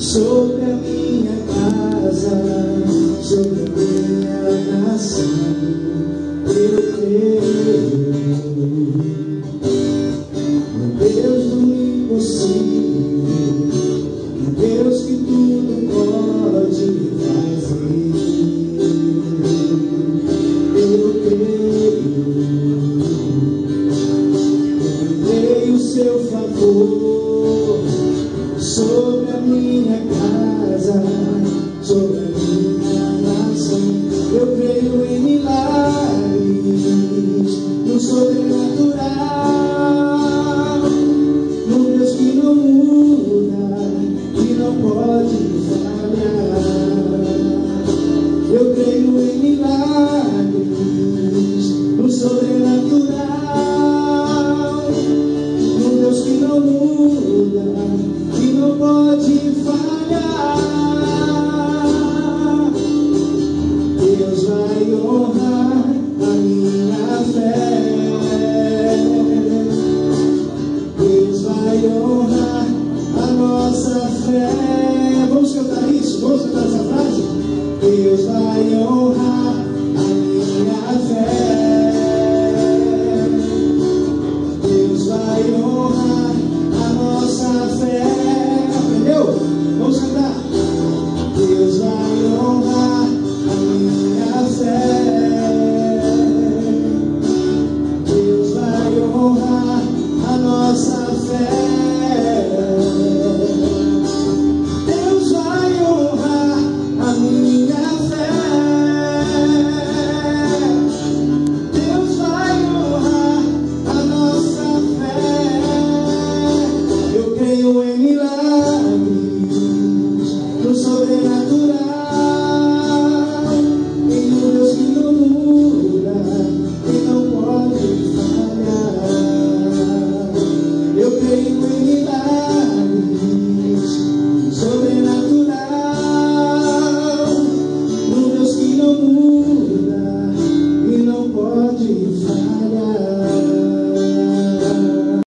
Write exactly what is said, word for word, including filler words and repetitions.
sobre a minha casa, sobre a minha nação. Eu creio no Deus do impossível, no Deus que tudo pode fazer. Eu creio, eu o seu favor sobre a minha casa, sobre a minha nação. Eu creio em milagres, no sobrenatural, no Deus que não muda, que não pode falhar. Eu creio em milagres, no sobrenatural, no Deus que não muda, que não pode falhar. Deus vai honrar a minha fé. Deus vai honrar a nossa fé. Vamos cantar isso? Vamos cantar essa frase? Deus vai honrar a minha fé. Deus vai honrar a nossa fé. Aprendeu? Vamos cantar. Deus vai honrar a minha fé. Deus vai honrar a nossa fé. Deus vai honrar a minha fé. Deus vai honrar a nossa fé. Eu creio em milagres, no sobrenatural, em um Deus que não muda, que não pode falhar. Eu creio em milagres, no sobrenatural, no Deus que não muda.